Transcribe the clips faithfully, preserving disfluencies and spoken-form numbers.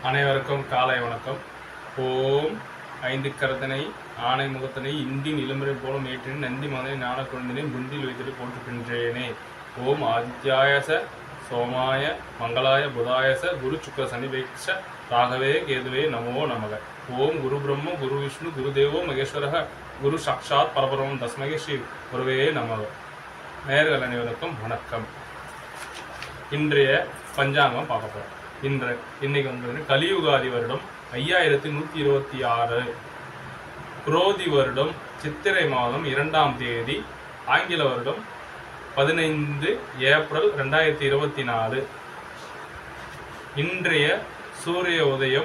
அனைவருக்கும் காலை வணக்கம். ஓம் ஐந்து கரத்தனை ஆணை முகத்தனை இந்தி நிலமுறை போலும் ஏற்றின் நந்தி மகனை ஞான குழந்தினை புந்தில் வைத்துட்டு போட்டுக்கின்றேனே. ஓம் ஆதித்யாயச சோமாய மங்களாய புதாயச குரு சுக்கர சனிபேட்ச ராகவே கேதுவே நமோ நமக. ஓம் குரு பிரம்ம குரு விஷ்ணு குருதேவோ மகேஸ்வரக குரு சாட்சாத் பரபரம் தஸ்மகே ஸ்ரீ குருவே நமக. நேயர்கள் அனைவருக்கும் வணக்கம். இன்றைய பஞ்சாங்கம் பார்க்க போறோம். இன்று இன்னைக்கு வந்து கலியுகாதி வருடம் ஐயாயிரத்தி நூத்தி இருபத்தி ஆறு குரோதி வருடம் சித்திரை மாதம் இரண்டாம் தேதி, ஆங்கில வருடம் பதினைந்து ஏப்ரல் ரெண்டாயிரத்தி இருபத்தி நாலு. இன்றைய சூரிய உதயம்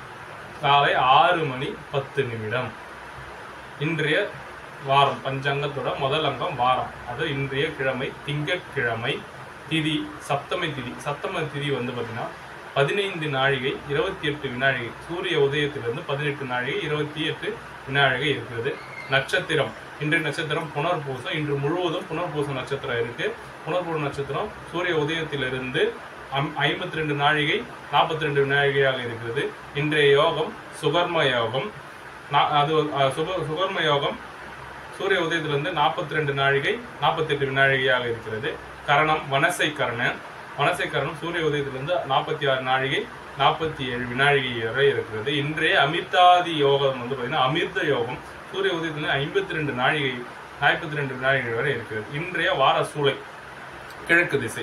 காலை ஆறு மணி பத்து நிமிடம். இன்றைய வாரம் பஞ்சாங்கத்தோட முதல் அங்கம் வாரம். அது இன்றைய கிழமை திங்கட்கிழமை. திதி சப்தமி திதி. சப்தமி திதி வந்து பார்த்தீங்கன்னா பதினைந்து நாழிகை இருபத்தி எட்டு வினாழிகை. சூரிய உதயத்திலிருந்து பதினெட்டு நாழிகை இருபத்தி எட்டு வினாழிகை இருக்கிறது. நட்சத்திரம் இன்றைய நட்சத்திரம் புனர்பூசம். இன்று முழுவதும் புனர்பூச நட்சத்திரம் இருக்கு. புனர்பூச நட்சத்திரம் சூரிய உதயத்திலிருந்து ஐம்பத்தி ரெண்டு நாழிகை நாற்பத்தி ரெண்டு வினாழிகையாக இருக்கிறது. இன்றைய யோகம் சுகர்ம யோகம். அது சுகர்ம யோகம் சூரிய உதயத்திலிருந்து நாற்பத்தி ரெண்டு நாழிகை நாற்பத்தி எட்டு வினாழிகையாக இருக்கிறது. கரணம் வனசை கரணம். வனசை கரணம் சூரிய உதயத்திலிருந்து நாற்பத்தி ஆறு நாழிகை நாற்பத்தி ஏழு வினாழிகை வரை இருக்கிறது. இன்றைய அமிர்தாதி யோகம் வந்து பார்த்தீங்கன்னா அமிர்த யோகம் சூரிய உதயத்திலிருந்து ஐம்பத்தி ரெண்டு நாழிகை நாற்பத்தி ரெண்டு வினாழிகை வரை இருக்கிறது. இன்றைய வார சூளை கிழக்கு திசை.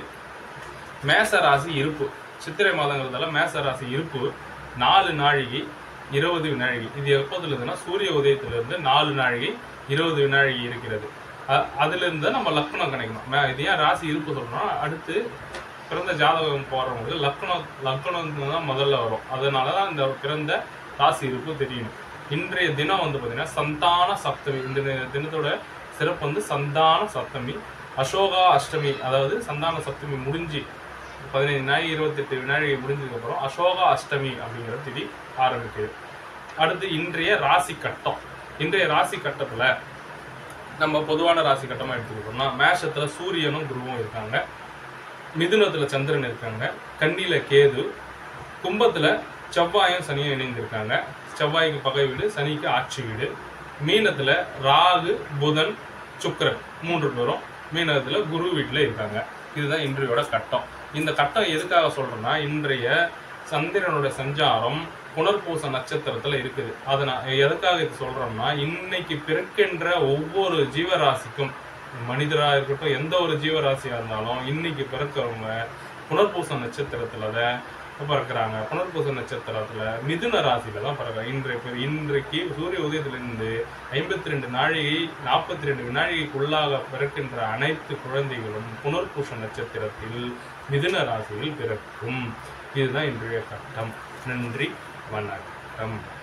மேச ராசி இருப்பு சித்திரை மாதங்கிறதால மேச ராசி இருப்பு நாலு நாழிகை இருபது வினாழிகை. இது எப்போதுல இருந்துன்னா சூரிய உதயத்திலிருந்து நாலு நாழிகை இருபது வினாழிகை இருக்கிறது. அதுல இருந்து நம்ம லக்னம் கணிக்கணும். இது ஏன் ராசி இருப்பு சொல்லணும், அடுத்து பிறந்த ஜாதகம் போறவங்களுக்கு லக்னம் லக்னம் தான் முதல்ல வரும். அதனாலதான் இந்த பிறந்த ராசி இருப்பு தெரியணும். இன்றைய தினம் வந்து பாத்தீங்கன்னா சந்தான சப்தமி. இந்த தினத்தோட சிறப்பு வந்து சந்தான சப்தமி. அசோகா அஷ்டமி, அதாவது சந்தான சப்தமி முடிஞ்சு பதினைந்து நாள் இருபத்தி எட்டு வினாழிகை முடிஞ்சதுக்கு அப்புறம் அசோகா அஷ்டமி அப்படிங்கிற திதி ஆரம்பிக்குது. அடுத்து இன்றைய ராசி கட்டம். இன்றைய ராசி கட்டத்துல நம்ம பொதுவான ராசி கட்டமா எடுத்துக்கிட்டோம்னா மேஷத்துல சூரியனும் குருவும் இருக்காங்க, மிதுனத்துல சந்திரன் இருக்காங்க, கன்னியில கேது, கும்பத்துல செவ்வாயும் சனியும் இணைந்திருக்காங்க. செவ்வாய்க்கு பகை வீடு, சனிக்கு ஆட்சி வீடு. மீனத்துல ராகு புதன் சுக்கிரன் மூன்று பேரும் மீனத்துல குரு வீட்டுல இருக்காங்க. இதுதான் இன்றையோட கட்டம். இந்த கட்டம் எதுக்காக சொல்றேன்னா, இன்றைய சந்திரனுடைய சஞ்சாரம் புனர்பூச நட்சத்திரத்துல இருக்குது. அதை நான் எதுக்காக இது சொல்றோம்னா, இன்னைக்கு பிறக்கின்ற ஒவ்வொரு ஜீவராசிக்கும், மனிதரா இருக்கட்டும் எந்த ஒரு ஜீவராசியா இருந்தாலும், இன்னைக்கு பிறக்கிறவங்க புனர்பூச நட்சத்திரத்துல பிறக்கிறாங்க. புனர்பூச நட்சத்திரத்துல மிதுன ராசியில தான் பிறக்கிறாங்க. இன்றைய இன்றைக்கு சூரிய உதயத்திலிருந்து ஐம்பத்தி ரெண்டு நாழிகை நாற்பத்தி ரெண்டு வினாழிகைக்குள்ளாக பிறக்கின்ற அனைத்து குழந்தைகளும் புனர்பூச நட்சத்திரத்தில் மிதுன ராசியில் பிறக்கும். இதுதான் இன்றைய கட்டம். நன்றி, வணக்கம்.